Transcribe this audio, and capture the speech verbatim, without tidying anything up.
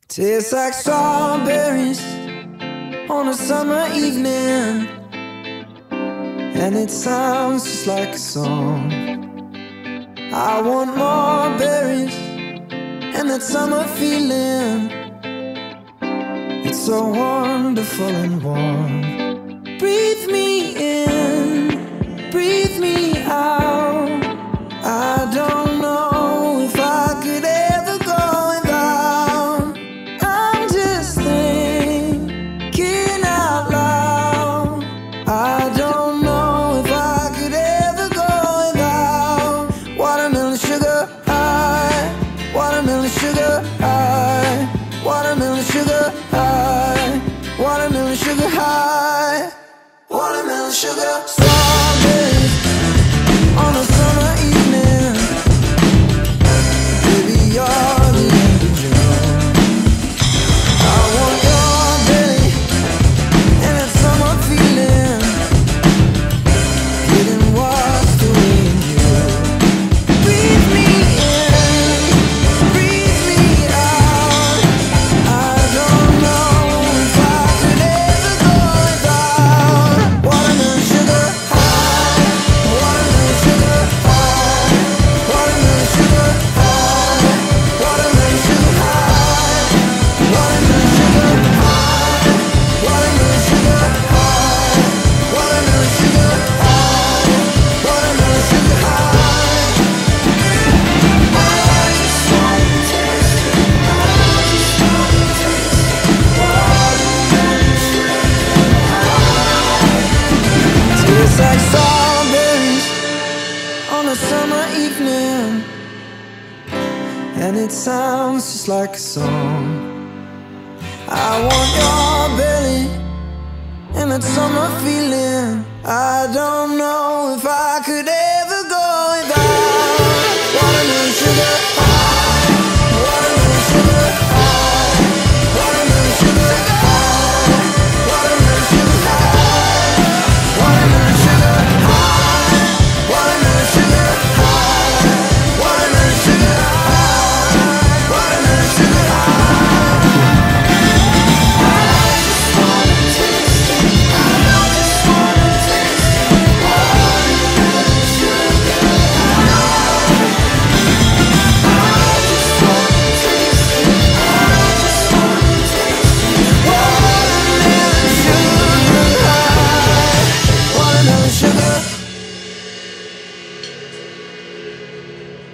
Tastes like strawberries on a summer evening, and it sounds just like a song. I want more berries and that summer feeling. It's so wonderful and warm. Breathe me in, breathe me out. I don't know if I could ever go without. I'm just thinking out loud. I don't know if I could ever go without watermelon sugar high, watermelon sugar high, watermelon sugar high, watermelon sugar high, watermelon sugar. Strawberries on a summer evening, baby, you're the end of June. I want your belly and that summer feeling, getting washed away in you. Breathe me in, breathe me out. I don't know if I could ever go without watermelon sugar high, watermelon sugar high, watermelon sugar high, watermelon sugar high, watermelon sugar high, watermelon sugar high, watermelon sugar high, watermelon sugar high. I just want to taste it. I just want to taste it. Watermelon sugar high. Tastes like strawberries on a summer evening, and it sounds just like a song. I want your belly and that summer feeling. I don't know if I